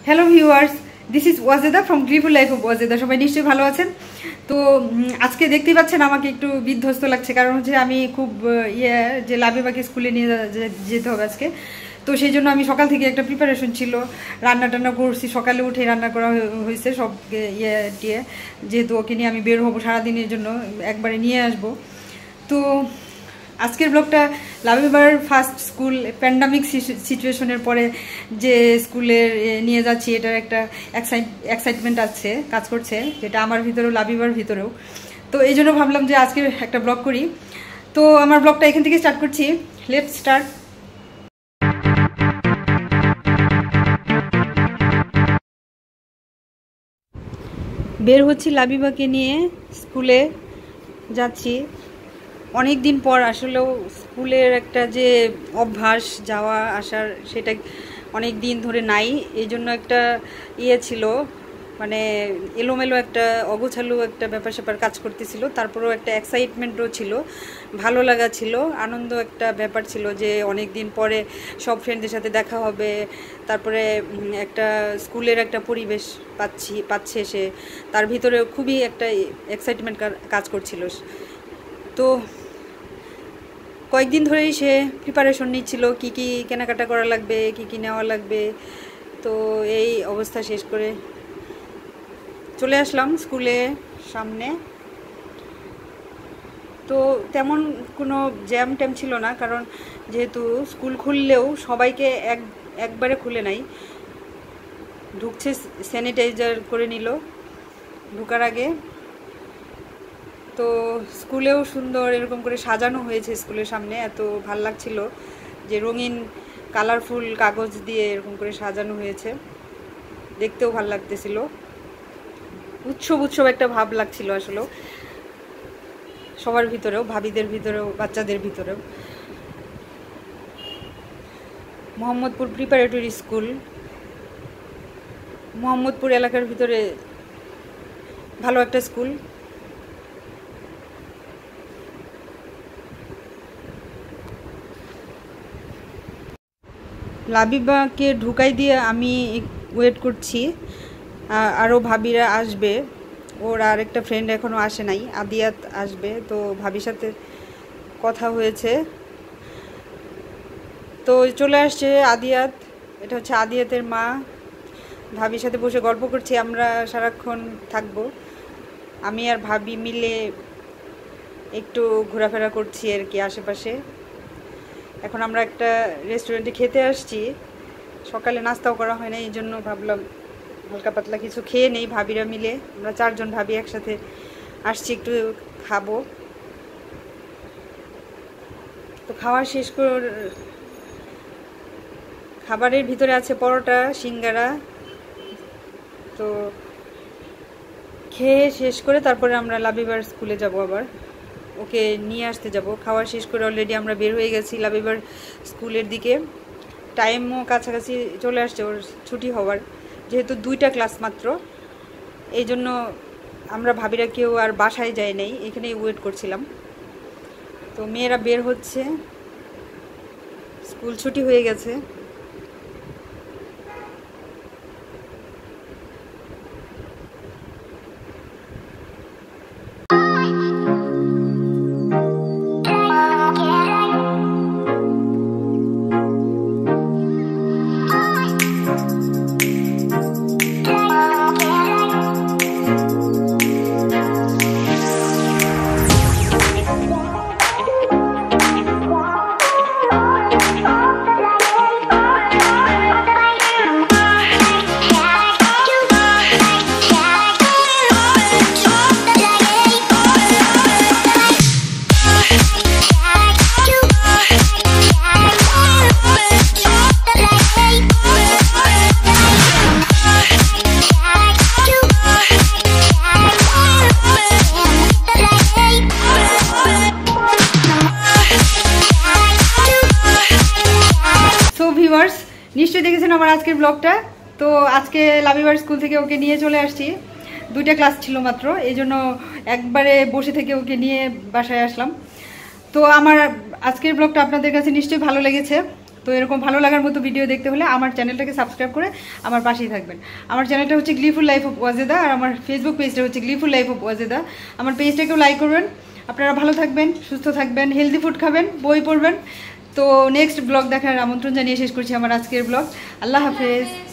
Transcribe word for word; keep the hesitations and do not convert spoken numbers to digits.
Hello viewers, this is Wajeda from গ্রিফুল life of Wajeda. সবাই নিশ্চয়ই ভালো আছেন। তো আজকে দেখতেই পাচ্ছেন আমাকে একটু বিধ্বস্ত লাগছে, কারণ হচ্ছে আমি খুব ইয়ে যে লাবিবাকে স্কুলে নিয়ে যেতে হবে আজকে। তো সেই জন্য আমি সকাল থেকে একটা প্রিপারেশন ছিল, রান্না টান্না করছি, সকালে উঠে রান্না করা হয়েছে সব ইয়ে টিয়ে, যেহেতু ওকে নিয়ে আমি বের হবো সারাদিনের জন্য, একবারে নিয়ে আসবো। তো আজকের ব্লগটা লাবিবার ফার্স্ট স্কুল প্যান্ডামিক সিচুয়েশনের পরে যে স্কুলে নিয়ে যাচ্ছি, এটার একটা এক্সাইটমেন্ট আছে, কাজ করছে, যেটা আমার ভিতরেও লাবিবার ভিতরেও। তো এই জন্য ভাবলাম যে আজকে একটা ব্লগ করি। তো আমার ব্লগটা এখান থেকে স্টার্ট করছি। Let's start. বের হচ্ছি লাবিবাকে নিয়ে, স্কুলে যাচ্ছি। অনেক দিন পর আসলেও স্কুলের একটা যে অভ্যাস যাওয়া আসার, সেটা অনেক দিন ধরে নাই। এই জন্য একটা ইয়ে ছিল, মানে এলোমেলো একটা অগোছালো একটা ব্যাপার স্যাপার কাজ করতেছিল। তারপরেও একটা এক্সাইটমেন্টও ছিল, ভালো লাগা ছিল, আনন্দ একটা ব্যাপার ছিল যে অনেক দিন পরে সব ফ্রেন্ডদের সাথে দেখা হবে। তারপরে একটা স্কুলের একটা পরিবেশ পাচ্ছি পাচ্ছে সে, তার ভিতরে খুবই একটা এক্সাইটমেন্ট কাজ করছিল। তো কয়েকদিন ধরেই সে প্রিপারেশন নিচ্ছিল, কি কি কেনাকাটা করা লাগবে, কি কি নেওয়া লাগবে। তো এই অবস্থা শেষ করে চলে আসলাম স্কুলে সামনে। তো তেমন কোনো জ্যাম ট্যাম ছিল না, কারণ যেহেতু স্কুল খুললেও সবাইকে এক একবারে খুলে নাই, ঢুকছে স্যানিটাইজার করে নিল ঢুকার আগে। তো স্কুলেও সুন্দর এরকম করে সাজানো হয়েছে, স্কুলের সামনে এত ভাল লাগছিল যে রঙিন কালারফুল কাগজ দিয়ে এরকম করে সাজানো হয়েছে, দেখতেও ভাল লাগতেছিল। উৎসব উৎসব একটা ভাব লাগছিল আসলে সবার ভিতরেও, ভাবিদের ভিতরেও, বাচ্চাদের ভিতরেও। মোহাম্মদপুর প্রিপারেটরি স্কুল, মোহাম্মদপুর এলাকার ভিতরে ভালো একটা স্কুল। লাবিবাকে ঢুকাই দিয়ে আমি ওয়েট করছি, আরও ভাবিরা আসবে। ওর আরেকটা ফ্রেন্ড এখনও আসে নাই, আদিয়াত আসবে। তো ভাবির সাথে কথা হয়েছে, তো চলে আসছে আদিয়াত। এটা হচ্ছে আদিয়াতের মা। ভাবির সাথে বসে গল্প করছি, আমরা সারাক্ষণ থাকবো। আমি আর ভাবি মিলে একটু ঘোরাফেরা করছি আর কি আশেপাশে। এখন আমরা একটা রেস্টুরেন্টে খেতে আসছি, সকালে নাস্তাও করা হয় না, এই জন্য ভাবলাম হালকা পাতলা কিছু খেয়ে নেই। ভাবিরা মিলে আমরা চারজন ভাবি একসাথে আসছি, একটু খাবো। তো খাওয়া শেষ কর, খাবারের ভিতরে আছে পরোটা, সিঙ্গারা। তো খেয়ে শেষ করে তারপরে আমরা লাবিবার স্কুলে যাব, আবার ওকে নিয়ে আসতে যাব। খাওয়া শেষ করে অলরেডি আমরা বের হয়ে গেছি লাবিবার স্কুলের দিকে। টাইমও কাছাকাছি চলে আসছে ওর ছুটি হওয়ার, যেহেতু দুইটা ক্লাস মাত্র, এই জন্য আমরা ভাবিরা কেউ আর বাসায় যায় নাই, এখানেই ওয়েট করছিলাম। তো মেয়েরা বের হচ্ছে, স্কুল ছুটি হয়ে গেছে। নিশ্চয়ই দেখেছেন আমার আজকের ব্লগটা। তো আজকে লাবিবার স্কুল থেকে ওকে নিয়ে চলে আসছি, দুইটা ক্লাস ছিল মাত্র, এই জন্য একবারে বসে থেকে ওকে নিয়ে বাসায় আসলাম। তো আমার আজকের ব্লগটা আপনাদের কাছে নিশ্চয়ই ভালো লেগেছে। তো এরকম ভালো লাগার মতো ভিডিও দেখতে হলে আমার চ্যানেলটাকে সাবস্ক্রাইব করে আমার পাশেই থাকবেন। আমার চ্যানেলটা হচ্ছে গ্লিফুল লাইফ অফ ওয়াজেদা, আর আমার ফেসবুক পেজটা হচ্ছে গ্লিফুল লাইফ অফ ওয়াজেদা। আমার পেজটাকেও লাইক করবেন। আপনারা ভালো থাকবেন, সুস্থ থাকবেন, হেলদি ফুড খাবেন, বই পড়বেন। তো নেক্সট ব্লগ দেখার আমন্ত্রণ জানিয়ে শেষ করছি আমার আজকের ব্লগ। আল্লাহ হাফেজ।